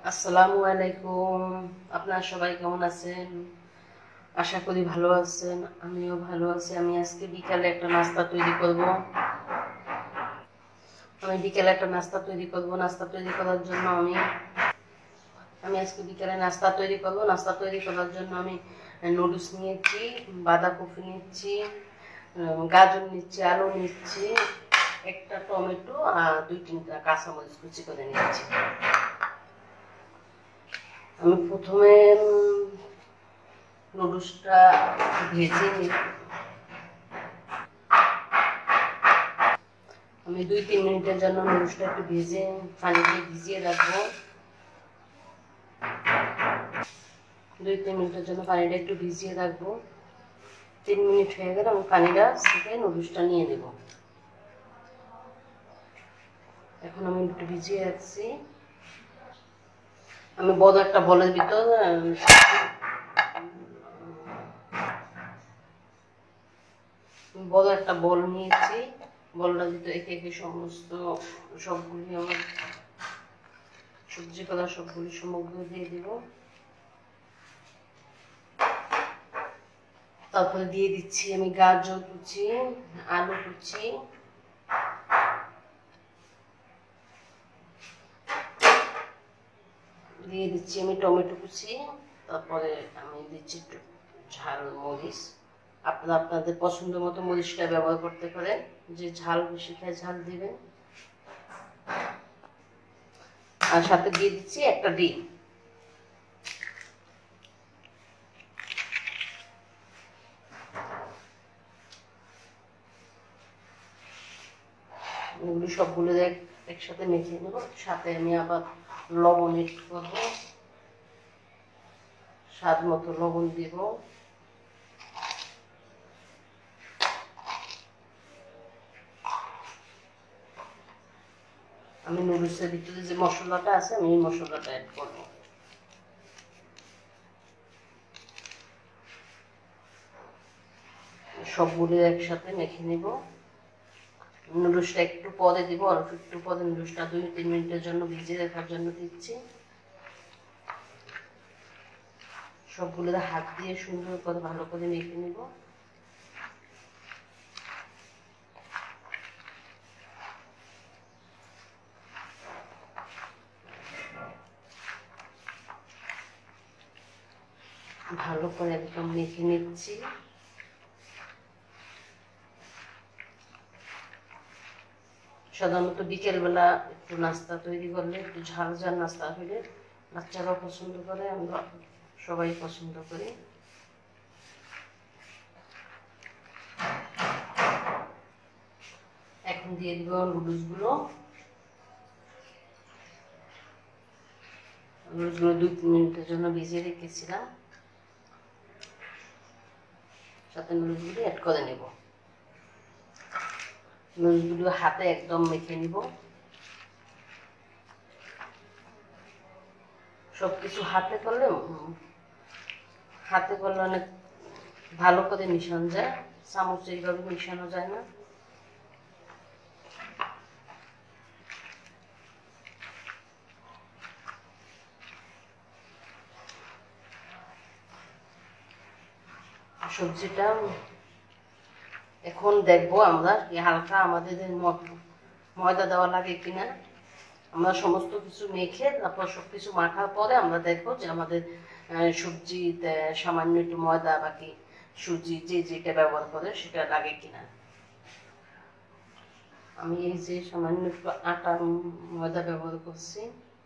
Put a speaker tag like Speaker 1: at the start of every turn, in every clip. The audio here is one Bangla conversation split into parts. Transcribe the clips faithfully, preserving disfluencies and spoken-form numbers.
Speaker 1: আসসালামু আলাইকুম। আপনারা সবাই কেমন আছেন? আশা করি ভালো আছেন। আমিও ভালো আছি। আমি আজকে বিকালে একটা নাস্তা তৈরি করব। আমি বিকেলে একটা নাস্তা তৈরি করব। নাস্তা তৈরি করার জন্য আমি আমি আজকে বিকেলে নাস্তা তৈরি করব। নাস্তা তৈরি করার জন্য আমি নুডলস নিয়েছি, বাঁধাকপি নিচ্ছি, গাজর নিচ্ছি, আলু নিচ্ছি, একটা টমেটো আর দুই তিনটা কাঁচামরিচ কুচি করে নিচ্ছি। আমি প্রথমে নুডলসটা ভেজে নিই। আমি দুই তিন মিনিটের জন্য নুডলসটা একটু ভেজে পানি দিয়ে ভিজিয়ে রাখবো। দুই তিন মিনিটের জন্য পানিটা একটু ভিজিয়ে রাখবো। তিন মিনিট হয়ে গেলে আমি পানিটা ছেঁকে নুডলসটা নিয়ে নেব। এখন আমি একটু ভিজিয়ে রাখছি। আমি বড় একটা বলের ভিতর বড় একটা বল নিয়েছি। বলটার ভিতরে একে একে সমস্ত সবগুলি আমার সবজি কলা সবগুলি সামগ্রী দিয়ে দিব। তারপরে দিয়ে দিচ্ছি আমি গাজর কুচি, আলু কুচি, দিয়ে দিচ্ছি আমি টমেটো কুচি, তারপরে আমি দিচ্ছি ঝাল মরিচ। আপনারা আপনাদের পছন্দ মতো মরিচটা ব্যবহার করতে পারেন। যে ঝাল বেশি খায় ঝাল দিবেন। আর সাথে দিয়ে দিচ্ছি একটা ডিম। এগুলি সবগুলো একসাথে মেখে নেব। সাথে আমি আবার লবণ এড করবো, স্বাদ মতো লবণ দিব। আমি নুডলসের ভিতরে যে মশলাটা আছে আমি এই মশলাটা অ্যাড করব। সবগুলো একসাথে মেখে নেব। নুডলসটা একটু পরে দিব, অল্প একটু পরে নুডলসটা দুই তিন মিনিটের জন্য ভিজিয়ে রাখার জন্য দিচ্ছি। সবগুলো হাত দিয়ে সুন্দর করে ভালো করে মেখে নেব। ভালো করে একদম মেখে নিচ্ছি। সাধারণত বিকেলবেলা একটু নাস্তা তৈরি করলে, একটু ঝাল ঝাল নাস্তা হলে বাচ্চারাও পছন্দ করে, আমরা সবাই পছন্দ করি। এখন দিয়ে দিব নুডলসগুলো। নুডলসগুলো দুই তিন মিনিটের জন্য ভিজিয়ে রেখেছিলাম। সাথে নুডলসগুলো অ্যাড করে নেব। নুডলসগুলো হাতে একদম মেখে নিব। সবকিছু হাতে করলে হাতে করলে অনেক ভালো করে মিশানো যায়, চামচ এইভাবে মিশানো যায় না। সবজিটা এখন দেখবো আমরা কি হালকা আমাদের ময়দা দেওয়া লাগে কিনা। আমরা সমস্ত কিছু মেখে তারপর সবকিছু মাখার পরে আমরা দেখবো যে আমাদের সবজিতে সামান্য একটু ময়দা বাকি সুজি যে যেটা ব্যবহার করে সেটা লাগে কিনা। আমি এই যে সামান্য একটু আটা ময়দা ব্যবহার করছি।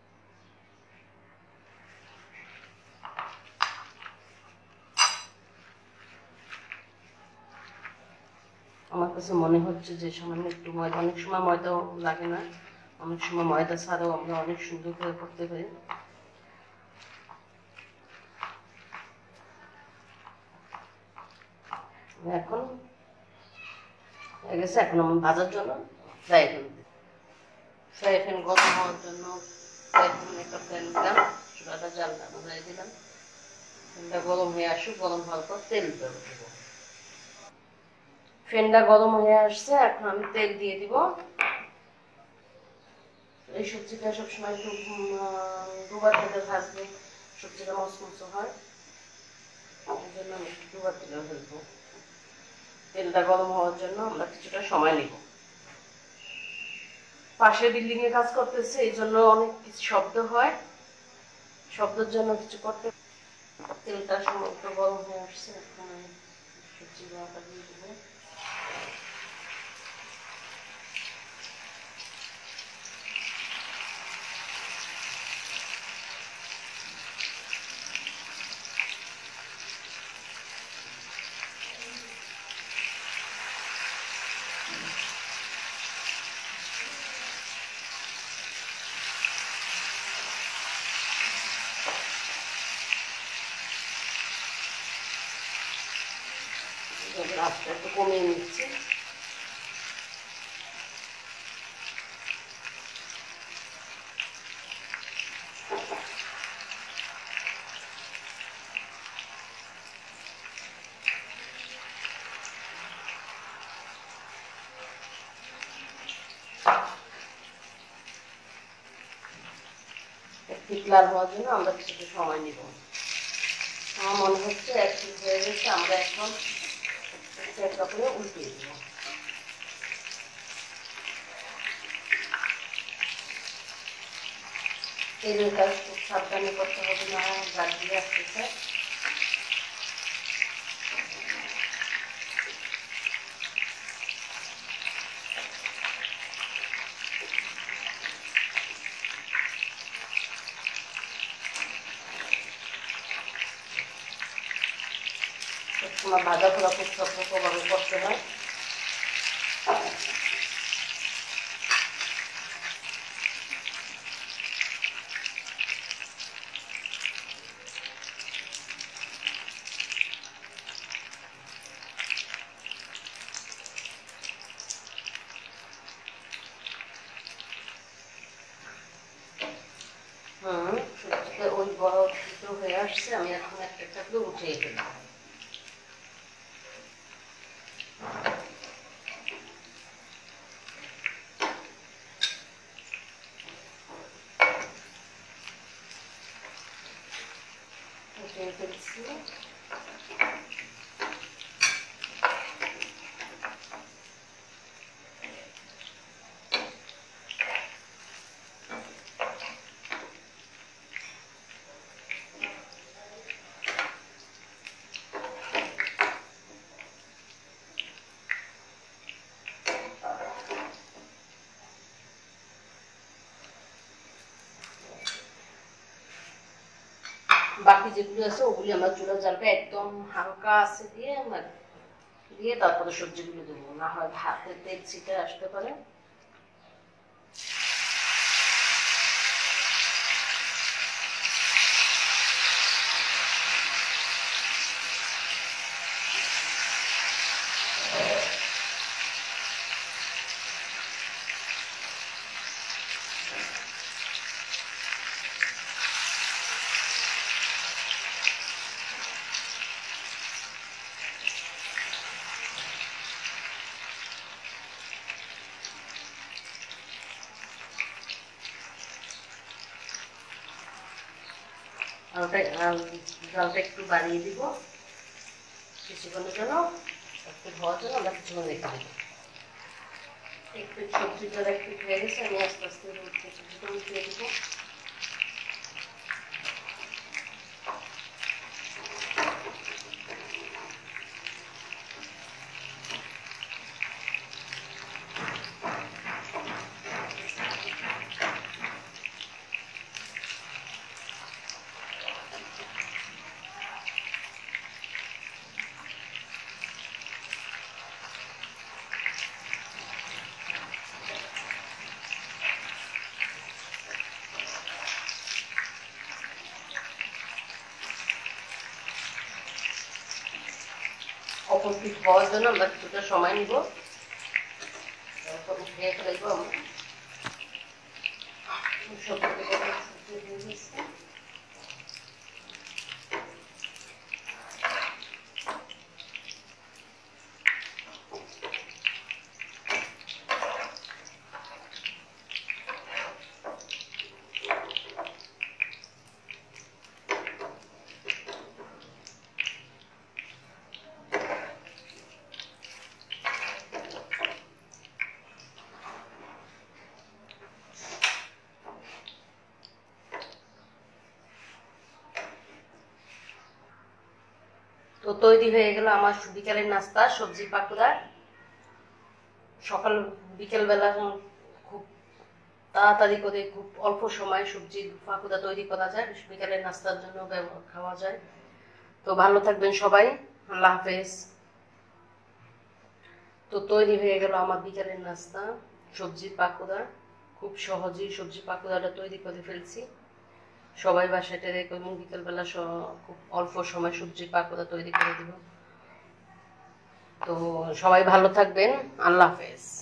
Speaker 1: আমার কাছে মনে হচ্ছে যে সামান্য একটু ময়দা, অনেক সময় ময়দাও লাগে না, অনেক সময় ময়দা ছাড়াও আমরা অনেক সুন্দর করে করতে পারি। এখন হয়ে গেছে। এখন আমি ভাজার জন্য ফ্রাই প্যান ফ্রাই প্যান গরম হওয়ার জন্য ফ্রাই প্যান একটা প্যান দিলাম, চুলাটা জ্বালটা ধরে দিলাম। প্যানটা গরম হয়ে আসুক, গরম হওয়ার পর তেল দেব। ফ্যানটা গরম হয়ে আসছে, এখন আমি তেল দিয়ে দিব। এই সবজিটা সবসময় একটু ডুবা তেলে ভাজলে সবজিটা মচমচো হয়, এই জন্য আমি একটু ডুবা তেলে ভাজবো। তেলটা গরম হওয়ার জন্য আমরা কিছুটা সময় নিব। পাশে বিল্ডিং এ কাজ করতেছে, এই জন্য অনেক কিছু শব্দ হয়, শব্দের জন্য কিছু করতে। তেলটা সময় একটু গরম হয়ে আসছে, এখন আমি সবজি গুঁড়াটা দিয়ে দেবো। আস্তে একটু কমিয়ে নিচ্ছি। ঠিক লাল হওয়ার জন্য আমরা কিছুটা সময় নিব। আমার মনে হচ্ছে এক ঠিক হয়ে গেছে, আমরা এখন একটা করে উল্টিয়ে দেবো। তেলের কাজ খুব সাবধানে করতে হবে, না গাছ দিয়ে আসতেছে। সবসময় ভাজা পোড়া খুব সতর্কভাবে করতে হয়। হুম, সবজিটা ওই বড় দুটো হয়ে আসছে, আমি এখন একটা একটা করে উঠিয়ে ফেলবো। উঠিয়ে ফেলছি। বাকি যেগুলো আছে ওগুলি আমরা চুলার জালটা একদম হালকা আছে দিয়ে দিয়ে তারপরে সবজিগুলো দেবো, না হয় ভাতে তেল ছিটে আসতে পারে। ওটা জলটা একটু বাড়িয়ে দিব কিছুক্ষণের জন্য, একটু হওয়ার জন্য আমরা কিছুক্ষণ রেখে দেবো। একটু সবজিটা একটু হয়ে গেছে, আমি আস্তে আস্তে সবজিটা উঠিয়ে দেবো। অপর পিঠ হওয়ার জন্য আমরা কিছুটা সময় নিব, তারপর উঠিয়ে ফেলবো। তো তৈরি হয়ে গেল আমার বিকেলের নাস্তা, সবজি পাকোড়া। সকাল বিকেলবেলা খুব তাড়াতাড়ি করে খুব অল্প সময় সবজি পাকোড়া তৈরি করা যায়, বিকেলের নাস্তার জন্য খাওয়া যায়। তো ভালো থাকবেন সবাই, আল্লাহ হাফেজ। তো তৈরি হয়ে গেল আমার বিকেলের নাস্তা, সবজি পাকোড়া। খুব সহজেই সবজি পাকোড়াটা তৈরি করে ফেলছি। সবাই বাসায় ট্রাই করবেন, বিকেলবেলা খুব অল্প সময় সবজি পাকোড়া তৈরি করে দিব। তো সবাই ভালো থাকবেন, আল্লাহ হাফেজ।